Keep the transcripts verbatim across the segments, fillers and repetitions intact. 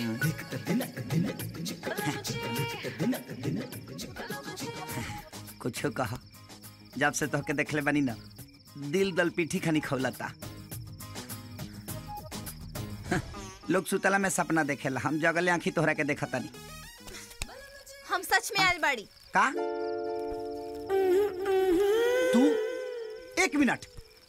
कुछ कहा, जब से तोहके देखले बनी ना दिल दल पीठी खनी खौलता। लोग सुतला में सपना देखेला, हम जगले आंखी तोहरा के देखता नहीं। हम सच में आयल बाड़ी का? तू एक मिनट।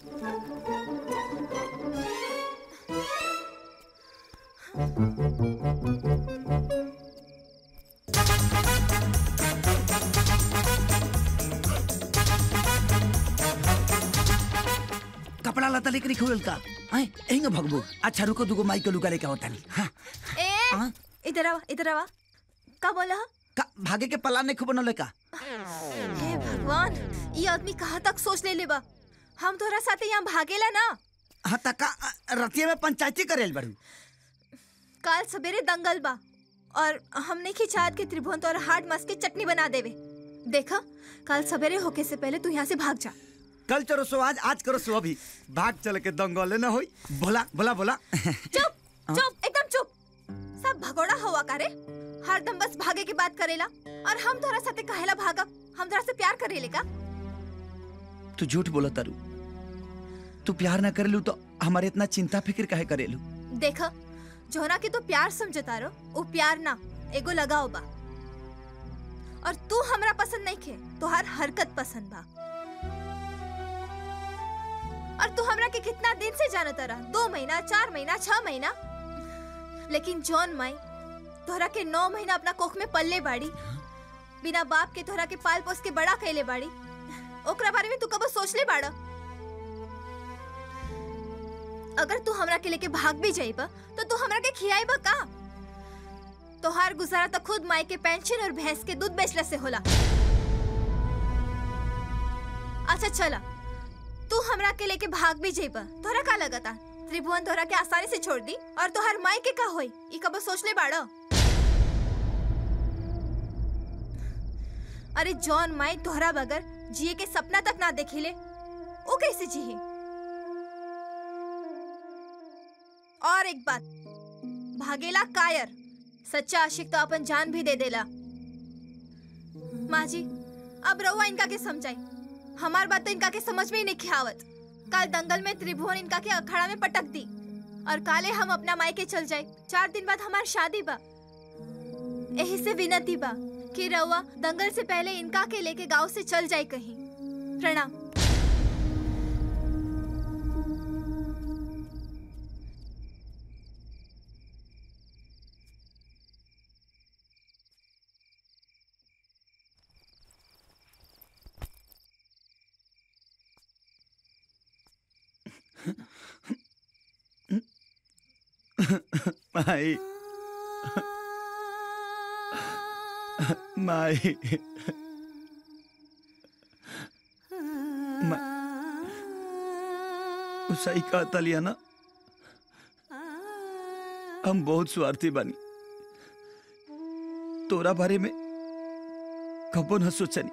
कपड़ा लता लेकर खोल का आए एंग भगबू। अच्छा रुको दुगो माई के लुका लेके होता नहीं। हाँ ए इधर आवा इधर आवा। का बोला का भागे के पलान नहीं खूब न लेका। हे भगवान, ये आदमी कहाँ तक सोच ले लेबा। हम तोरा साथे यहाँ भागेला ना। हाँ तका रतिया में पंचायती करेल बड़ू। काल सवेरे दंगल बा और हमने की चाहत के त्रिभुवन तोरा हार्ड मस के चटनी बना देवे। देखा काल सवेरे होके से पहले तू यहाँ से भाग जा। कल चलो सो आज, आज करो सो अभी। भाग चल के दंगल न होई। बोला बोला बोला। चुप चुप एकदम चुप। सब भगोड़ा हुआ करे, हरदम बस भागे की बात करेला। और हम तोरा साथे काहेला भागब? हम तोरा से प्यार करेले का? तू झूठ बोला तारू। तू प्यार ना करेलू तो हमारे इतना चिंता फिक्र काहे करेलू? देखा जोना की तो प्यार समझता रो, वो प्यार ना एगो लगाओ बा। और तू हमरा पसंद नहीं खे, तो हर हरकत पसंद बा। और तू हमरा के कितना दिन से जानता रहा? दो महीना, चार महीना, छह महीना। लेकिन जॉन माई तोहरा के नौ महीना अपना कोख में पल्ले बाड़ी, बिना बाप के तोहरा के पाल पोस के बड़ा कैले बाड़ी। ओकरा बारे में तू कबो सोच ले बाड़ा? अगर तू हमरा के लेके भाग भी जाइबा तो तू हमरा के खियाइबा का? तोहार गुजारा तो खुद माई के पेंशन और भैंस के दूध बेचला से होला। अच्छा चला, तू हमरा के लेके भाग भी जाइबा, तोहरा का लगता त्रिभुवन तोहरा के आसानी से छोड़ दी? और तोहर माई के का होई ई कबो सोच ले बाड़ा? अरे जॉन माई तोहरा बगैर जिए के सपना तक ना देखिले, वो कैसे जिए? और एक बात, भागेला कायर, सच्चा आशिक तो अपन जान भी दे देला। माँ जी अब रहुआ इनका के समझाई, हमार बात तो इनका के समझ में ही नहीं आवत। कल दंगल में त्रिभुवन इनका के अखाड़ा में पटक दी और काले हम अपना मायके चल जाए। चार दिन बाद हमार शादी बा। यही से विनती बा कि रहुआ दंगल से पहले इनका के लेके गांव से चल जाए कहीं। प्रणाम। माई माई सही कहता लिया ना, हम बहुत स्वार्थी बानी। तोरा बारे में कबो न सोचनी,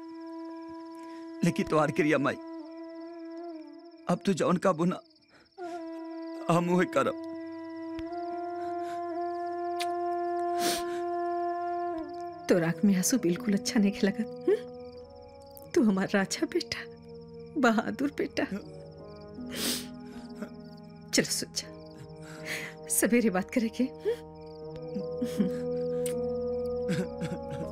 लेकिन तोहार क्रिया माई अब तू जौन का बुना हम वही करब। तो आँख में आंसू बिल्कुल अच्छा नहीं लगा। तू हमारा राजा बेटा, बहादुर बेटा। चलो सोचा, सवेरे बात करेंगे।